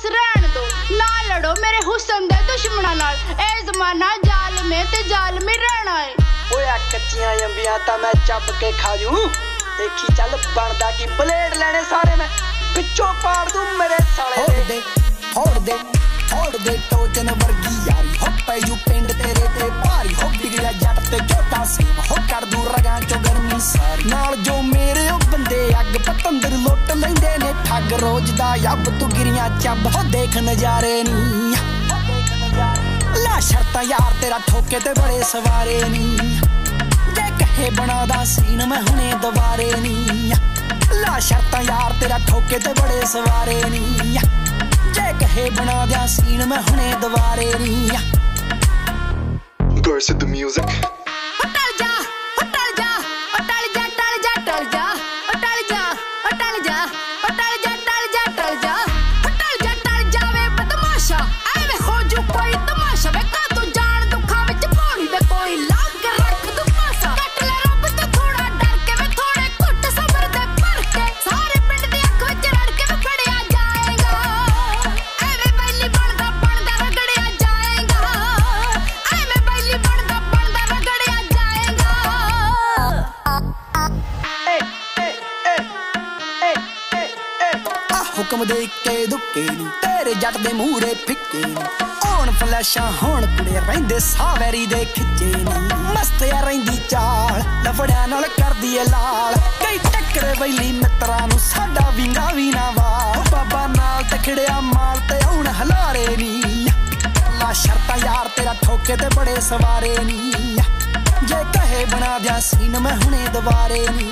रहन दो, ना लड़ो मेरे हुस्न दे दुश्मना नाल। ए जमाना जालमे ते जालमी रहना है। ओए कच्चियां अंबियां तां मैं चब के खा जूं, देखी चल बनदा की ब्लेड लेने सारे मैं पिछों पाड़ दूं मेरे साले। फोड़ दे टोजन वर्गी यारी हो पैजू पिंड तेरे ते भारी हो बिगड़िया जट ते जोटा सेम हो कर दूं रगां चो गर्मी सारी नाल जो मेरे ओ बंदे अग पतंदर लुट लैंदे ने ठग रोज दा यब तू गिरियां चब हो देख नजारे नी ला शर्तां यार तेरा ठोके ते बड़े सवारे नी जे कहे बनादा सीन मैं हुणे दोबारे नी ला शर्तां यार तेरा ठोके ते बड़े सवारे नी जे कहे बना दिया सीन मैं हुणे दोबारे नी। Burst of the music. हुक्म दे के दुक्के नी तेरे जट दे मूरे फिक्के नी होण फ्लैशां होण कुड़े रहिंदे सावैरी दे खिच्चे नी मस्त या रहिंदी चाल लफड़ियां नाल करदी ए लाल कई टक्करे वैली मित्रां नू साडा विंगा वी ना वाल बाबा नाल तखड़िया माल ते हुण हलारे नी ला शर्तां यार तेरा ठोके ते बड़े सवारे नी जे कहे बना दिया सीन मैं हुणे दोबारे नी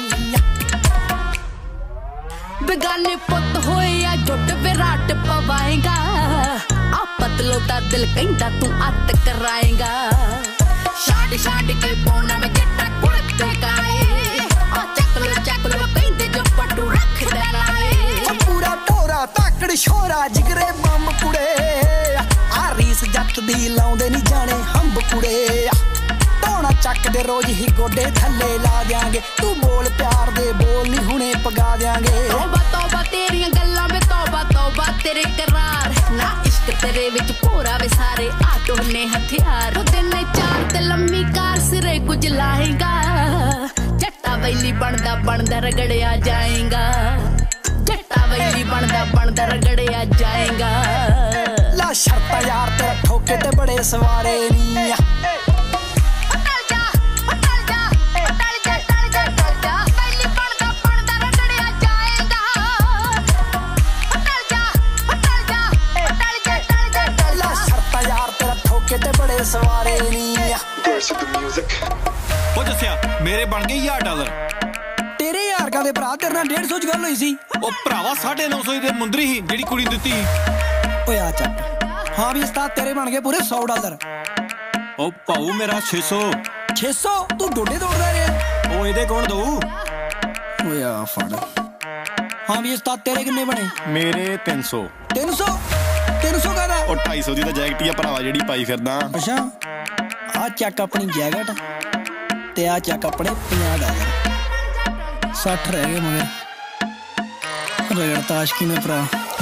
बेगाने पुत होए या जुट विराट पवाएगा आ पतलो दा दिल कहंदा तू अत कराएगा छाड़ छाड़ के पौना में जट्टा कुड़ते काए आ चक लो कहंदे जो पटू रख देना है पूरा टोरा ताकड़ छोरा जिगरे बम कुड़े आ रीस जट दी लाउंदे नहीं जाने हंब कुड़े टोना चक दे रोज ही गोडे थल्ले ला देंगे तू बोल प्यार दे बोल नहीं हुणे पगा देंगे तौबा तौबा तेरियां गल्लां में तौबा तेरे करार ना इश्क तेरे विच पूरा वे सारे आटो ने हथियार दिन चार ते लम्मी कार सिरे कुछ लाएगा जट्टा वैली बनदा रगड़िया जाएगा जट्टा वैली बनदा रगड़िया जाएगा ला शर्तां यार तेरा ठोके ते बड़े सवारे नी सवारे Burst of the music. ओ जस्सिया मेरे बन गए $1000 तेरे यार का दे भरा तेरे नाल 150 च गल होई सी ओ भरावा 950 दे मुंदरी ही जेडी कुड़ी दित्ती ओए आ चक हां भी उस्ताद तेरे बन गए पूरे $100 ओ पाऊ मेरा 600 तू डोडे तोड़दा रे ओ एदे कौन दऊ ओए आ फड़ हां भी उस्ताद तेरे किन्ने बने मेरे 300 का दा ओ 250 दी ਤਾਂ ਜੈਕਟ ਹੀ ਆ ਭਰਾਵਾ ਜਿਹੜੀ ਪਾਈ ਫਿਰਦਾ ਅੱਛਾ ਆ ਚੱਕ ਆਪਣੀ ਜੈਕਟ ਤੇ ਆ ਚੱਕ ਆਪਣੇ $50 60 ਰਹਿ ਗਏ ਮਗਰ ਰਗੜਤਾ ਆਸ਼ਕੀ ਨੇ ਭਰਾ